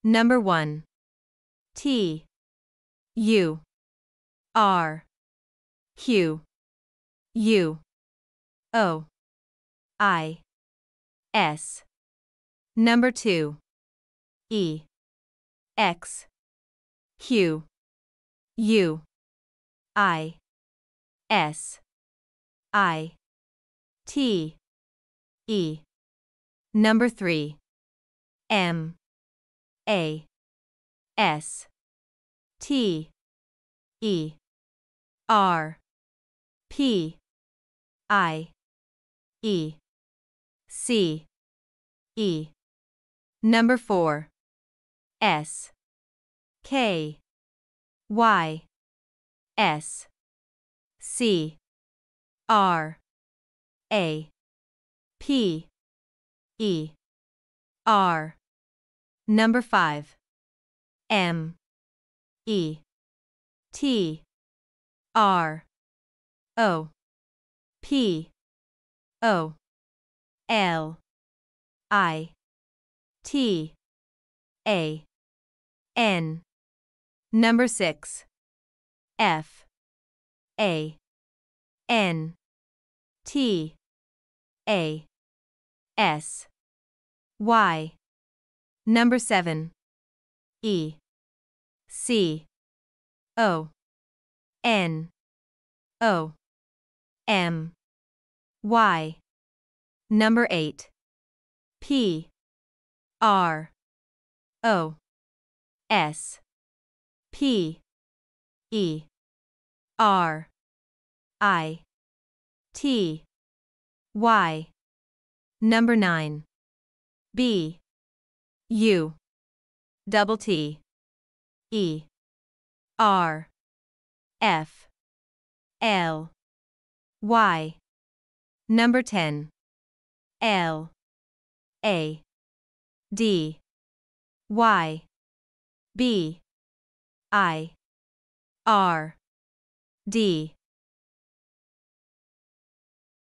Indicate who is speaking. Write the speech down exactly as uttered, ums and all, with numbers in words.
Speaker 1: Number one. T. U. R. Q. U. O. I. S. Number two. E. X. Q. U. I. S. I. T. E. Number three. M. A. S. T. E. R. P. I. E. C. E. Number four. S. K. Y. S. C. R. A. P. E. R. Number five. M. E. T. R. O. P. O. L. I. T. A. N. Number six. F. A. N. T. A. S. Y. Number seven. E. C. O. N. O. M. Y. Number eight. P. R. O. S. P. E. R. I. T. Y. Number nine. B. U. Double T. E. R. F. L. Y. Number ten. L. A. D. Y. B. I. R. D.